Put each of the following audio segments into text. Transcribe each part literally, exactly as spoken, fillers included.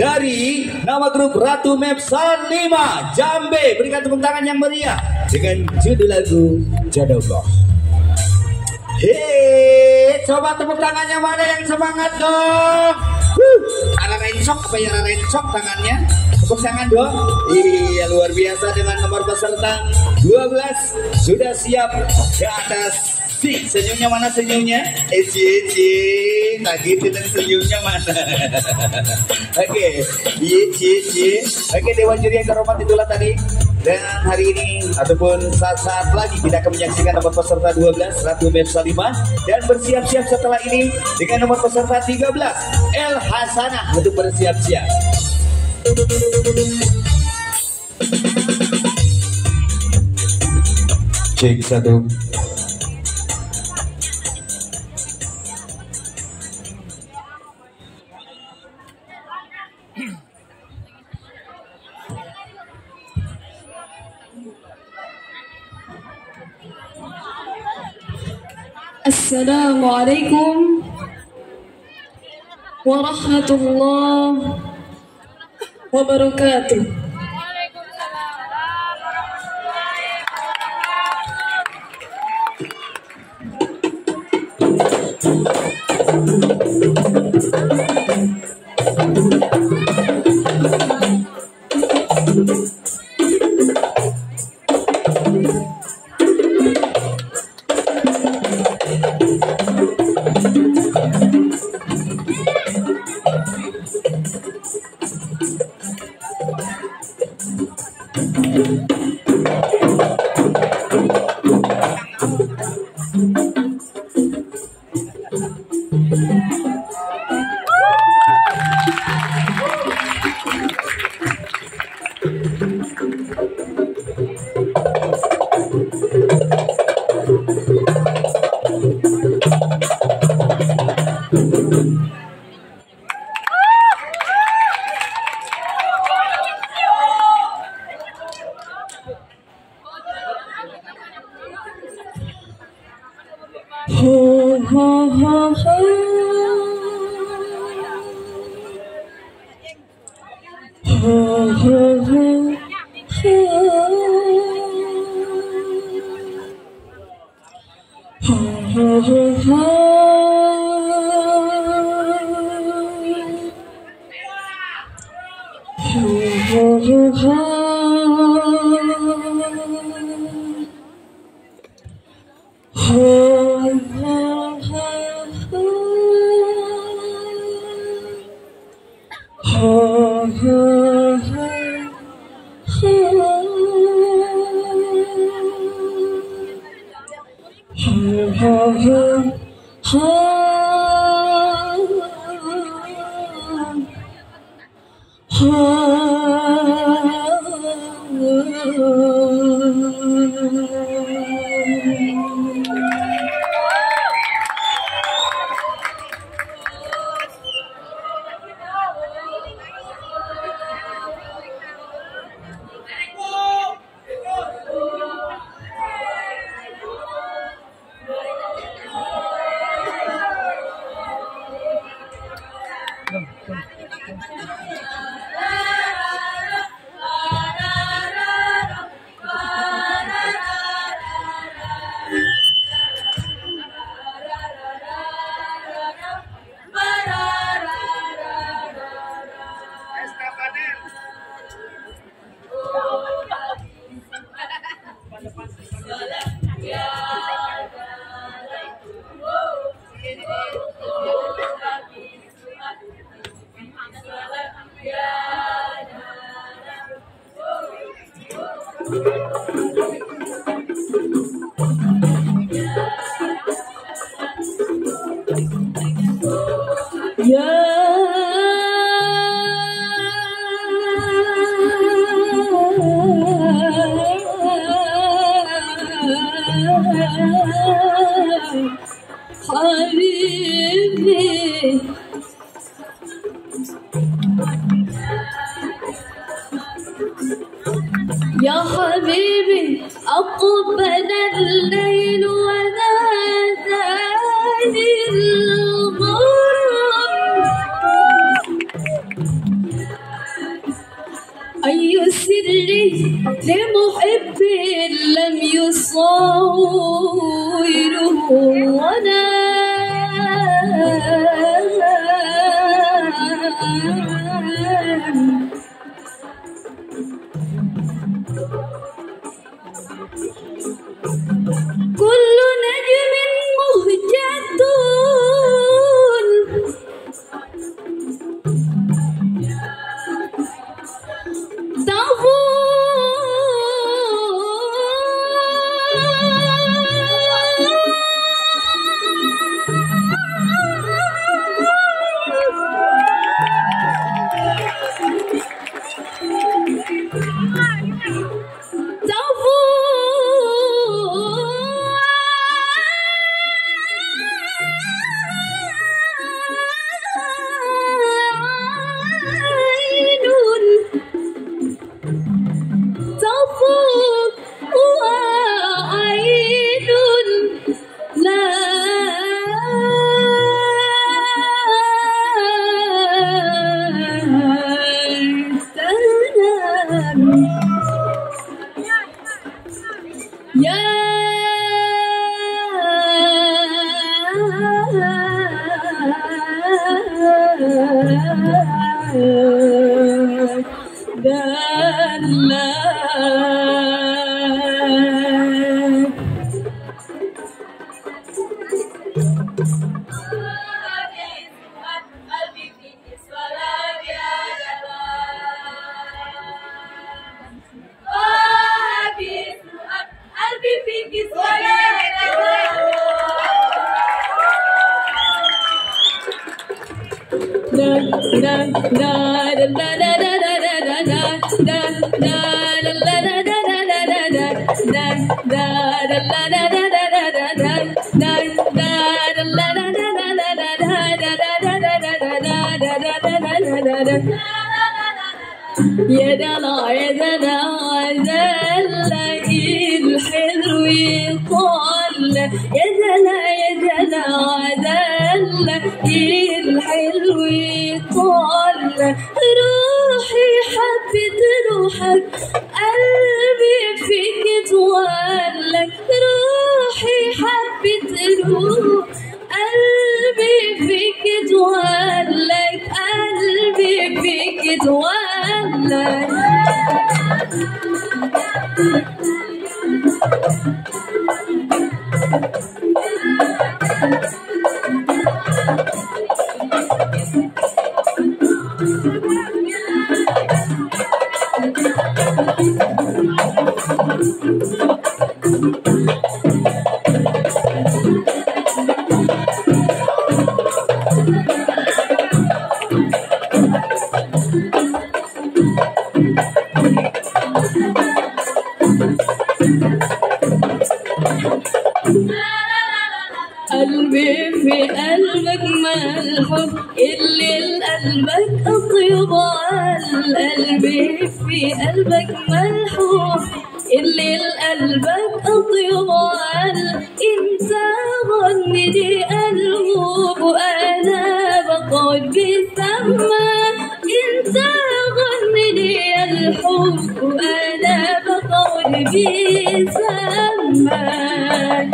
dari nama grup Ratu Mepsan lima Jambe. Berikan tepuk tangan yang meriah dengan judul lagu Jodoh. Hei, coba tepuk tangannya mana yang semangat dong? Huh, ada rencok apa ya, rencok tangannya? Tepuk tangan dong. Iya, luar biasa dengan nomor peserta dua belas sudah siap ke atas. Si, senyumnya mana senyumnya? Eh, cie, cie. Nah gitu dan senyumnya mana? Oke, iya, cie, cie. Oke, Dewan Juri yang terhormat, itulah tadi. Dan hari ini ataupun saat-saat lagi kita akan menyaksikan nomor peserta dua belas Ratu Mepsan lima. Dan bersiap-siap setelah ini dengan nomor peserta tiga belas El Hasanah untuk bersiap-siap. Cek satu. Assalamualaikum warahmatullahi wabarakatuh. Ho ho ho ho. Ho ho ho ho. Ho ho ho ho. Ho ho ho ho. يا حبيبي أقبل الليل وناداني الغرام أي سر لمحب لم يصاوره ولا كل نجم مهجة يا دلع يا دلع دلع الحلو يطل يا دلع يا دلع دلع الحلو يطل روحي حبت روحك قلبي فيك تولك روحي حبت روح قلبي فيك تولك قلبي فيك تولك قلبي في قلبك ما الحب اللي لقلبك أطيب قلبي في قلبك ما الحب اللي لقلبك أطيب انت غني لي قلبك وأنا بقعد بسماك انت غني لي الحب وأنا بقعد بسماك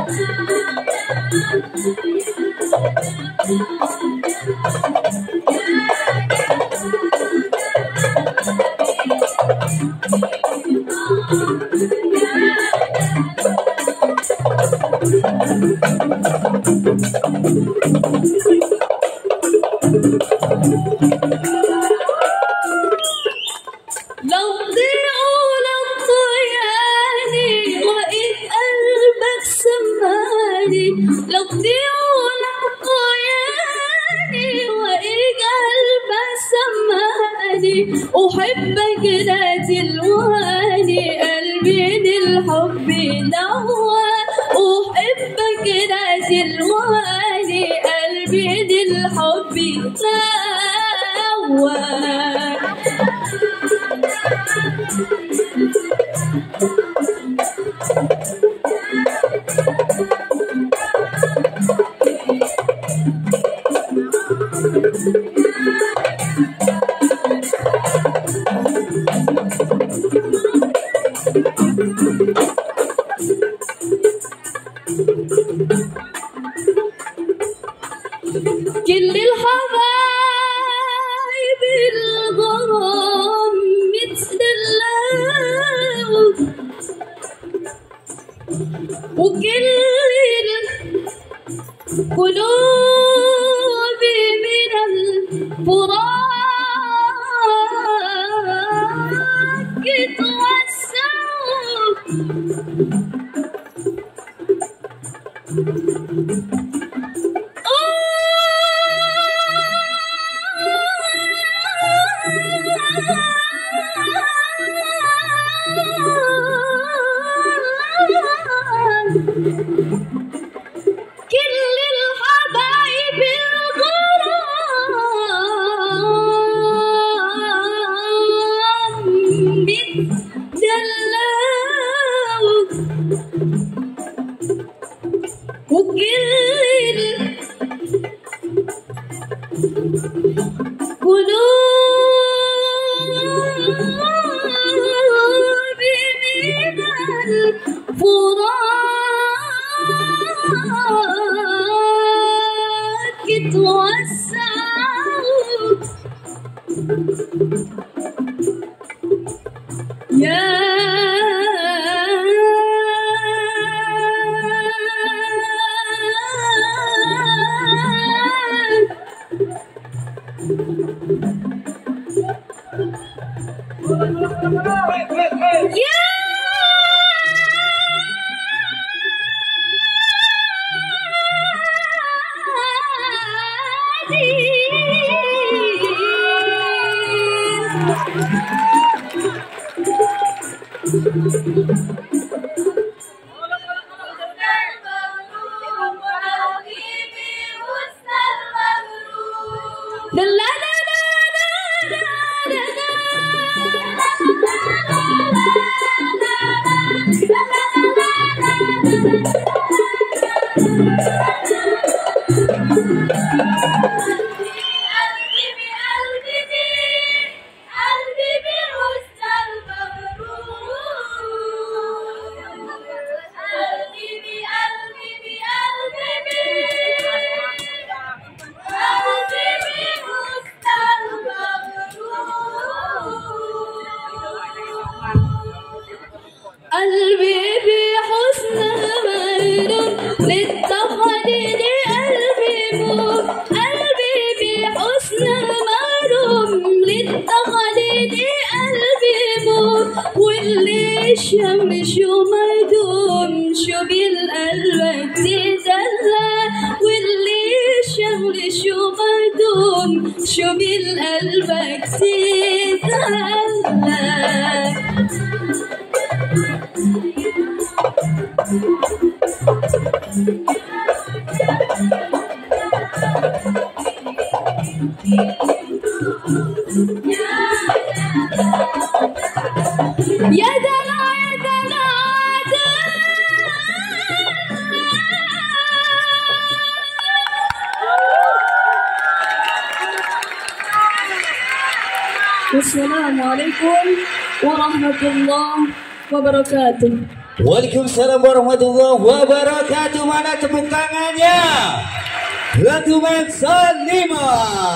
لو ضيعوا لو ضيعني وإن قلبك سماني لو ضيعوا لو ضيعني وإن قلبك سماني أحبك لا تلواني قلبي للحب نوى أحبك لا تلواني قلبي للحب نوى بالغرام متدلعوا وكل القلوب من الفراق توسعوا كل الحبايب الغرام بتدلعوا وكل القلوب من الفراق توسعوا يا قلبي بحسن ميرون للتقاليد قلبي مور قلبي بحسن ميرون للتقاليد قلبي مور واللي شمش وما يدومش بالقلب تدلع واللي شمش وما يدومش بالقلب تدلع يا دلع يا دلع السلام عليكم ورحمة الله wabarakatuh. Waalaikumsalam warahmatullahi wabarakatuh. Mana tepuk tangannya? Ratu Mensan lima.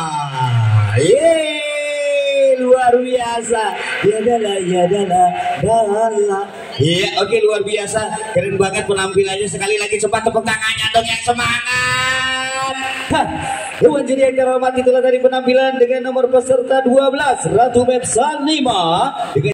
Yeay, luar biasa. Ya dala, ya dala, dala. Iya, oke, luar biasa. Keren banget penampilannya. Sekali lagi cepat tepuk tangannya dong yang semangat. Hah. Dewan juri yang terhormat, itulah tadi penampilan dengan nomor peserta dua belas Ratu Mensan lima.